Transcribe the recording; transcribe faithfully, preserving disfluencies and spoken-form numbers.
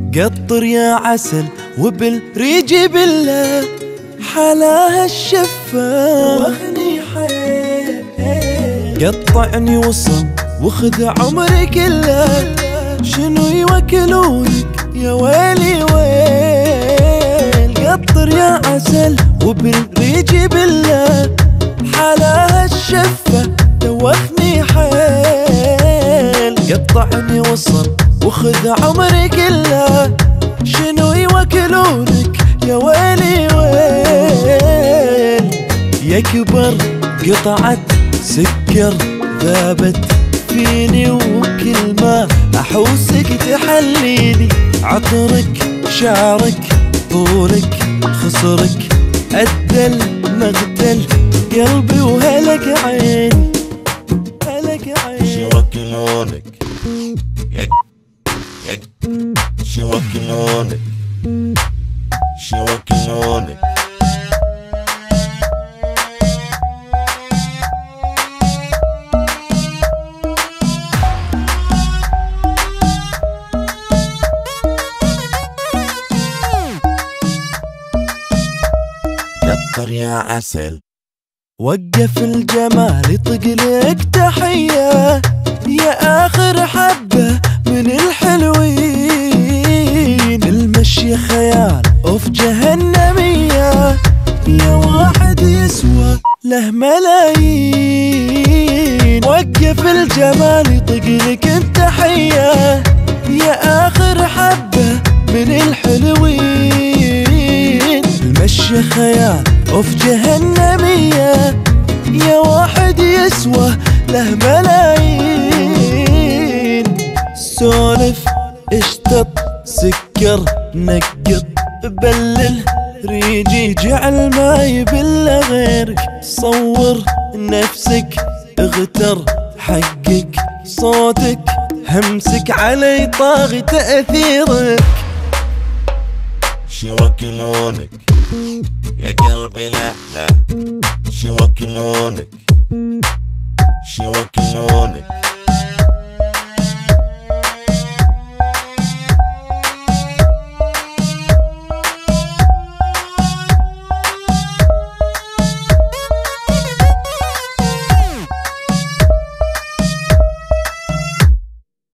قطر يا عسل وبالريجي بالله حلاها الشفة واخني حيل قطعني وصل وخذ عمري كله شنو يوكلونك يا ويلي ويل قطر يا عسل وبالريجي بالله حلاها الشفة دوخني حيل قطعني وصل وخذ عمري كله شنو يوكلونك يا ويلي ويل يكبر قطعة سكر ذابت فيني وكل ما احوسك تحليني عطرك شعرك طولك خصرك أدل مغدل قلبي وهلك عيني هلك عيني شي وكلونك شي وكلونك شي وكلونك قطر يا عسل وقف الجمال يطقلك تحية يا آخر حبة من الحلوين المشي خيال اوف جهنمية يا واحد يسوى له ملايين وقف الجمال يطقلك التحية يا آخر حبة من الحلوين المشي خيال اوف جهنمية يا واحد يسوى له ملايين سولف اشتط سكر نقط بلل ريجي جعل ما يبل غيرك صور نفسك اغتر حقك صوتك همسك علي طاغي تأثيرك شي وكلونك يا قلبي لا لا شي وكلونك شي وكلونك